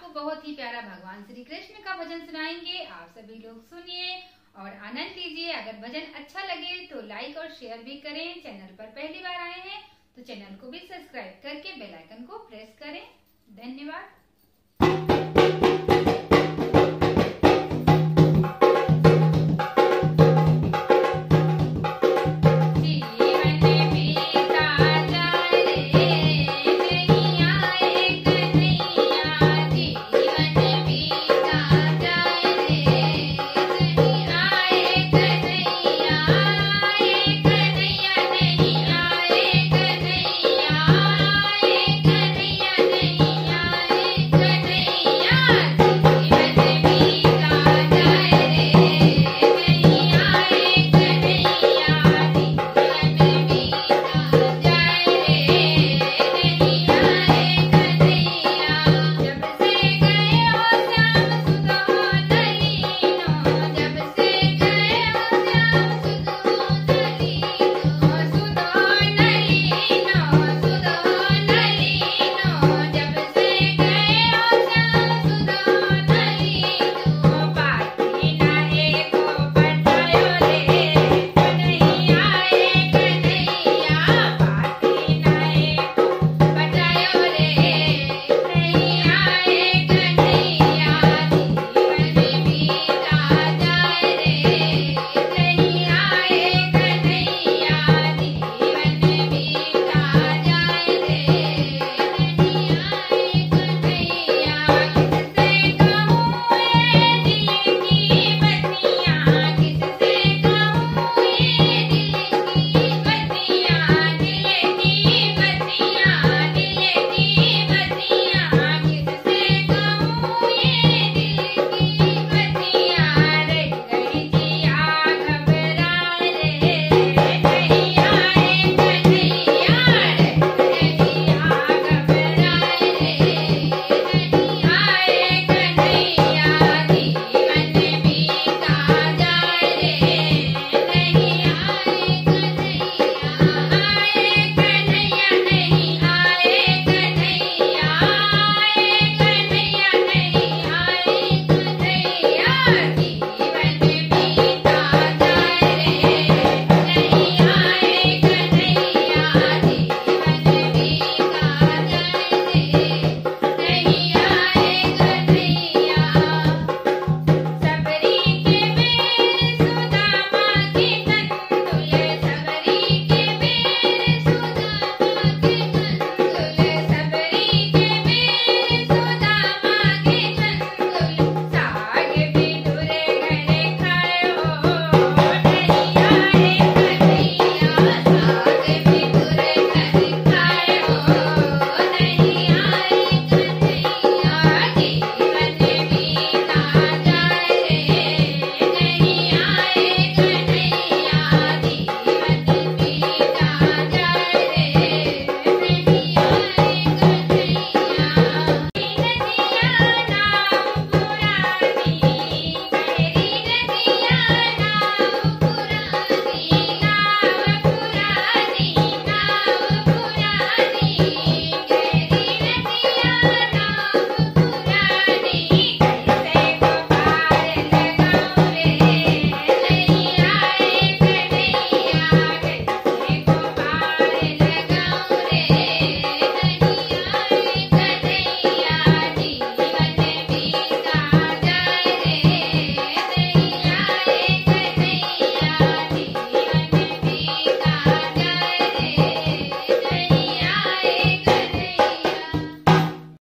बहुत ही प्यारा भगवान श्री कृष्ण का भजन सुनाएंगे। आप सभी लोग सुनिए और आनंद लीजिए। अगर भजन अच्छा लगे तो लाइक और शेयर भी करें। चैनल पर पहली बार आए हैं तो चैनल को भी सब्सक्राइब करके बेल आइकन को प्रेस करें। धन्यवाद।